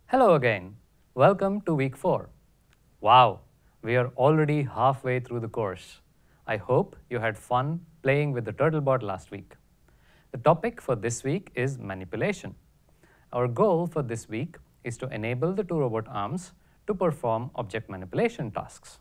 Hello again. Welcome to week 4. Wow, we are already halfway through the course. I hope you had fun playing with the Turtlebot last week. The topic for this week is manipulation. Our goal for this week is to enable the two robot arms to perform object manipulation tasks.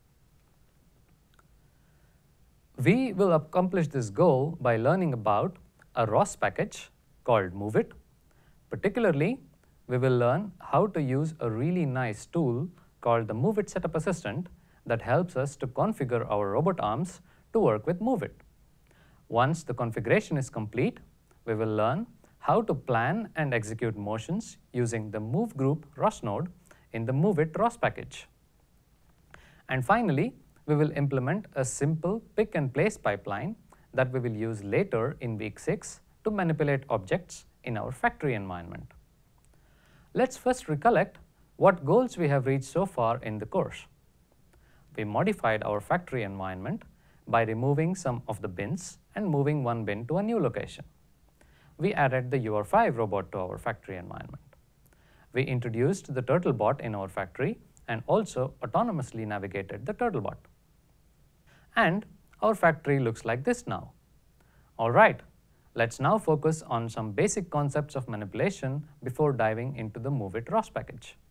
We will accomplish this goal by learning about a ROS package called MoveIt. Particularly, we will learn how to use a really nice tool called the MoveIt Setup Assistant that helps us to configure our robot arms to work with MoveIt. Once the configuration is complete, we will learn how to plan and execute motions using the Move Group ROS node in the MoveIt ROS package. And finally, we will implement a simple pick and place pipeline that we will use later in week 6 to manipulate objects in our factory environment. Let's first recollect what goals we have reached so far in the course. We modified our factory environment by removing some of the bins and moving one bin to a new location. We added the UR5 robot to our factory environment. We introduced the Turtlebot in our factory and also autonomously navigated the Turtlebot. And our factory looks like this now. Alright, let's now focus on some basic concepts of manipulation before diving into the MoveIt ROS package.